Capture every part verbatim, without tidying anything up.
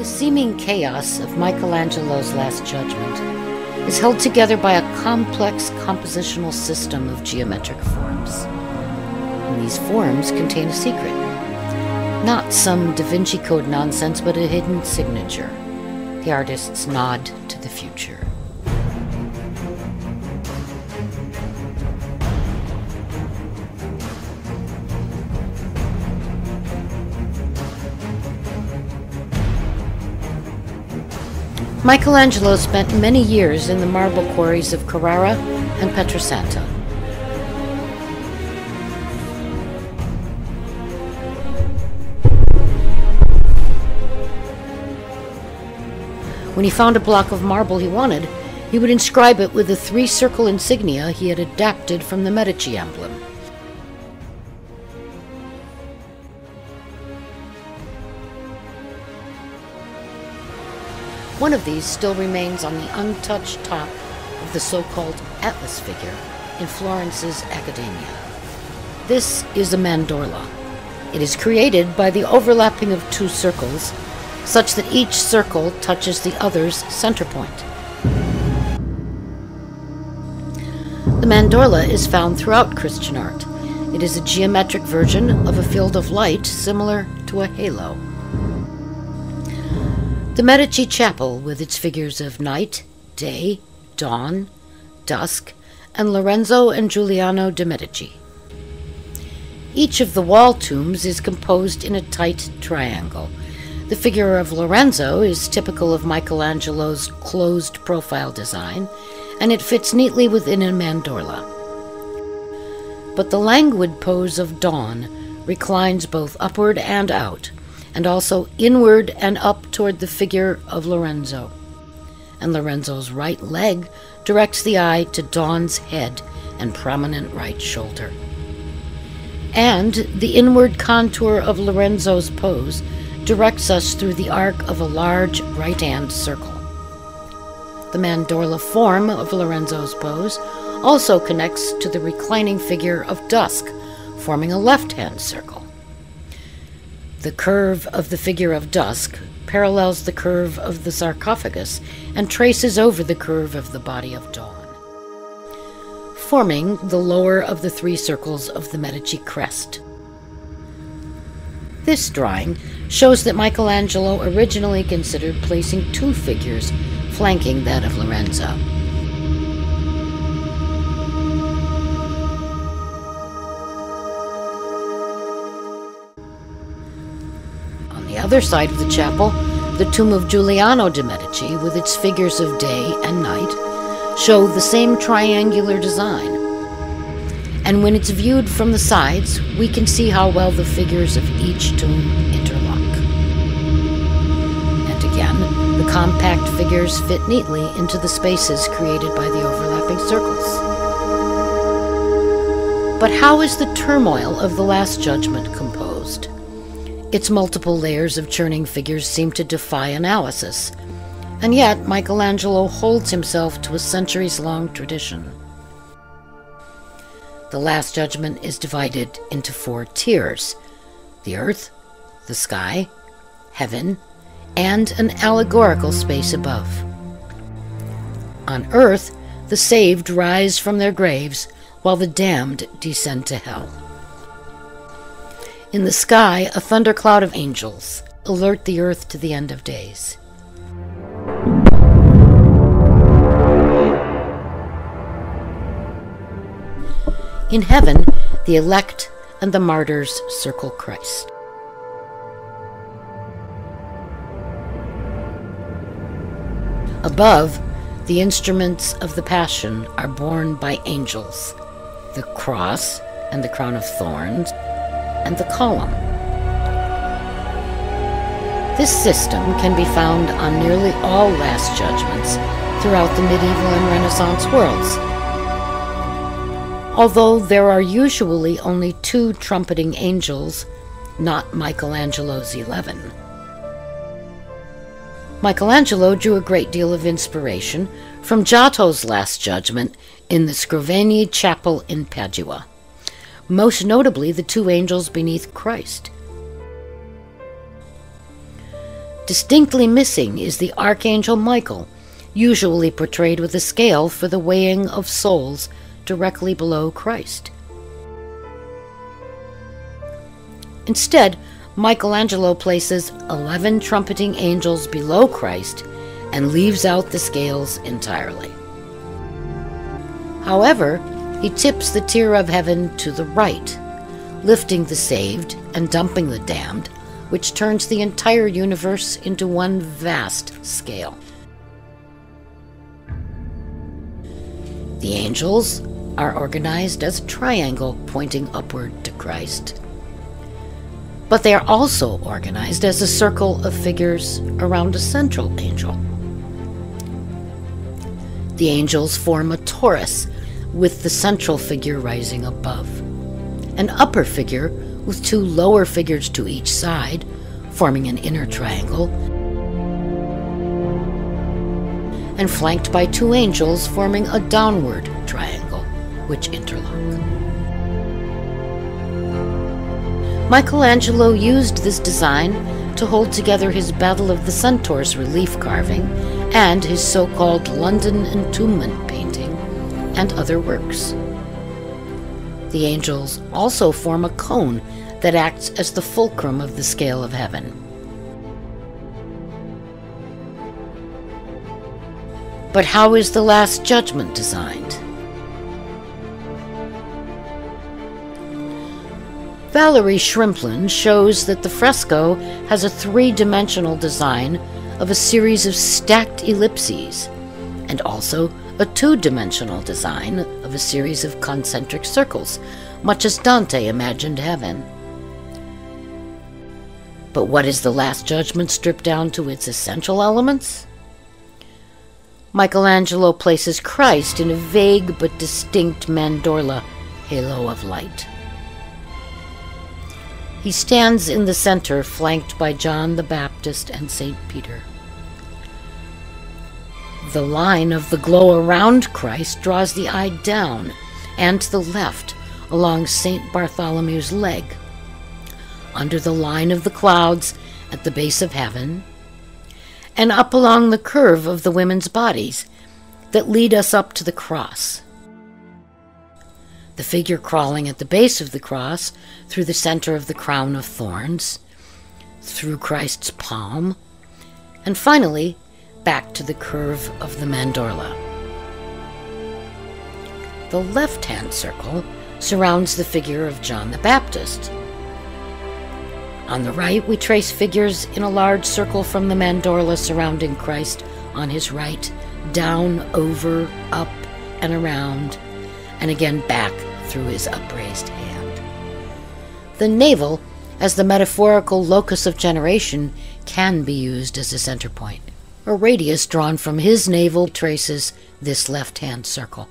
seeming chaos of Michelangelo's Last Judgment is held together by a complex compositional system of geometric forms. And these forms contain a secret. Not some Da Vinci Code nonsense, but a hidden signature. The artist's nod to the future. Michelangelo spent many years in the marble quarries of Carrara and Pietrasanta. When he found a block of marble he wanted, he would inscribe it with the three-circle insignia he had adapted from the Medici emblem. One of these still remains on the untouched top of the so-called Atlas figure in Florence's Accademia. This is a mandorla. It is created by the overlapping of two circles, such that each circle touches the other's center point. The mandorla is found throughout Christian art. It is a geometric version of a field of light similar to a halo. The Medici Chapel, with its figures of night, day, dawn, dusk, and Lorenzo and Giuliano de' Medici. Each of the wall tombs is composed in a tight triangle. The figure of Lorenzo is typical of Michelangelo's closed profile design, and it fits neatly within a mandorla. But the languid pose of dawn reclines both upward and out, and also inward and up toward the figure of Lorenzo. And Lorenzo's right leg directs the eye to Dawn's head and prominent right shoulder. And the inward contour of Lorenzo's pose directs us through the arc of a large right-hand circle. The mandorla form of Lorenzo's pose also connects to the reclining figure of Dusk, forming a left-hand circle. The curve of the figure of Dusk parallels the curve of the sarcophagus and traces over the curve of the body of Dawn, forming the lower of the three circles of the Medici crest. This drawing shows that Michelangelo originally considered placing two figures flanking that of Lorenzo. On the other side of the chapel, the tomb of Giuliano de' Medici, with its figures of day and night, show the same triangular design. And when it's viewed from the sides, we can see how well the figures of each tomb interlock. And again, the compact figures fit neatly into the spaces created by the overlapping circles. But how is the turmoil of the Last Judgment composed? Its multiple layers of churning figures seem to defy analysis, and yet Michelangelo holds himself to a centuries-long tradition. The Last Judgment is divided into four tiers: the earth, the sky, heaven, and an allegorical space above. On earth, the saved rise from their graves, while the damned descend to hell. In the sky, a thundercloud of angels alert the earth to the end of days. In heaven, the elect and the martyrs circle Christ. Above, the instruments of the Passion are borne by angels: the cross and the crown of thorns, and the column. This system can be found on nearly all Last Judgments throughout the medieval and Renaissance worlds, although there are usually only two trumpeting angels, not Michelangelo's eleven. Michelangelo drew a great deal of inspiration from Giotto's Last Judgment in the Scrovegni Chapel in Padua, most notably the two angels beneath Christ. Distinctly missing is the Archangel Michael, usually portrayed with a scale for the weighing of souls directly below Christ. Instead, Michelangelo places eleven trumpeting angels below Christ and leaves out the scales entirely. However, he tips the tier of heaven to the right, lifting the saved and dumping the damned, which turns the entire universe into one vast scale. The angels are organized as a triangle pointing upward to Christ. But they are also organized as a circle of figures around a central angel. The angels form a torus, with the central figure rising above. An upper figure with two lower figures to each side, forming an inner triangle, and flanked by two angels forming a downward triangle, which interlock. Michelangelo used this design to hold together his Battle of the Centaurs relief carving and his so-called London Entombment painting and other works. The angels also form a cone that acts as the fulcrum of the scale of heaven. But how is the Last Judgment designed? Valerie Shrimplin shows that the fresco has a three-dimensional design of a series of stacked ellipses, and also a two-dimensional design of a series of concentric circles, much as Dante imagined heaven. But what is the Last Judgment stripped down to its essential elements? Michelangelo places Christ in a vague but distinct mandorla halo of light. He stands in the center, flanked by John the Baptist and Saint Peter. The line of the glow around Christ draws the eye down and to the left along Saint Bartholomew's leg, under the line of the clouds at the base of heaven, and up along the curve of the women's bodies that lead us up to the cross. The figure crawling at the base of the cross, through the center of the crown of thorns, through Christ's palm, and finally back to the curve of the mandorla. The left-hand circle surrounds the figure of John the Baptist. On the right, we trace figures in a large circle from the mandorla surrounding Christ on his right, down, over, up, and around, and again back through his upraised hand. The navel, as the metaphorical locus of generation, can be used as a center point. A radius drawn from his navel traces this left-hand circle.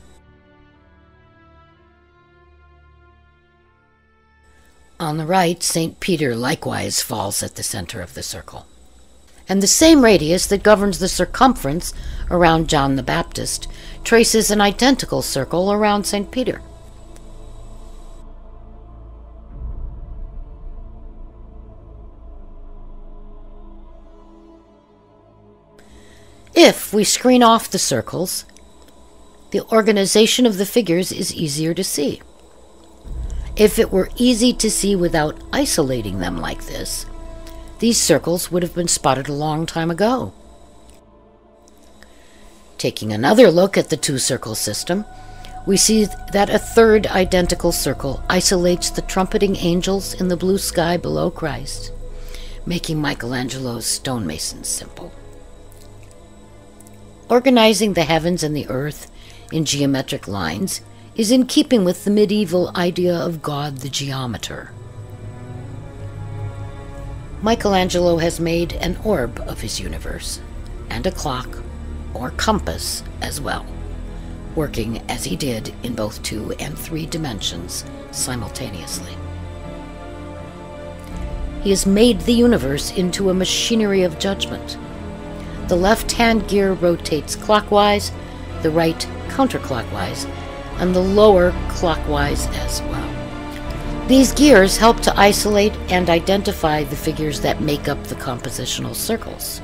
On the right, Saint Peter likewise falls at the center of the circle. And the same radius that governs the circumference around John the Baptist traces an identical circle around Saint Peter. If we screen off the circles, the organization of the figures is easier to see. If it were easy to see without isolating them like this, these circles would have been spotted a long time ago. Taking another look at the two-circle system, we see that a third identical circle isolates the trumpeting angels in the blue sky below Christ, making Michelangelo's stonemasons simple. Organizing the heavens and the earth in geometric lines is in keeping with the medieval idea of God the geometer. Michelangelo has made an orb of his universe, and a clock, or compass, as well, working as he did in both two and three dimensions simultaneously. He has made the universe into a machinery of judgment. The left-hand gear rotates clockwise, the right counterclockwise, and the lower clockwise as well. These gears help to isolate and identify the figures that make up the compositional circles.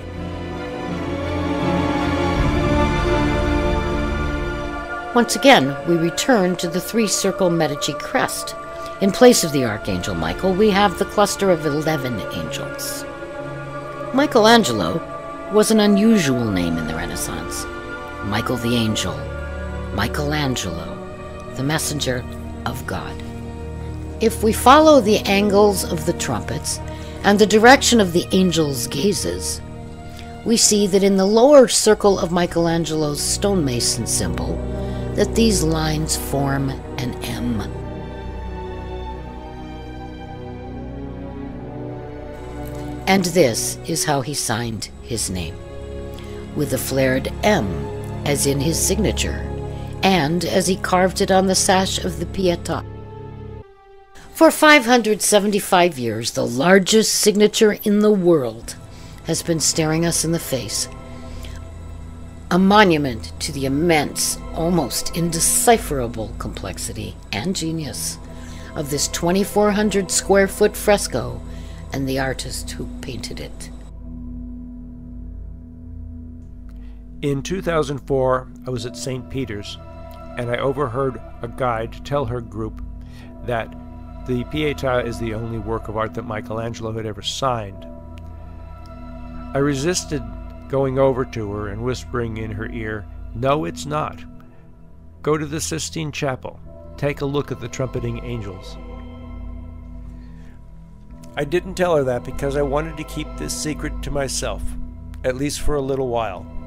Once again, we return to the three-circle Medici crest. In place of the Archangel Michael, we have the cluster of eleven angels. Michelangelo was an unusual name in the Renaissance. Michael the Angel, Michelangelo, the messenger of God. If we follow the angles of the trumpets and the direction of the angels' gazes, we see that in the lower circle of Michelangelo's stonemason symbol, that these lines form an M. And this is how he signed his name, with a flared M as in his signature, and as he carved it on the sash of the Pietà. For five hundred seventy-five years, the largest signature in the world has been staring us in the face. A monument to the immense, almost indecipherable complexity and genius of this twenty-four hundred square foot fresco and the artist who painted it. In two thousand four, I was at Saint Peter's, and I overheard a guide tell her group that the Pietà is the only work of art that Michelangelo had ever signed. I resisted going over to her and whispering in her ear, "No, it's not. Go to the Sistine Chapel. Take a look at the trumpeting angels." I didn't tell her that because I wanted to keep this secret to myself, at least for a little while.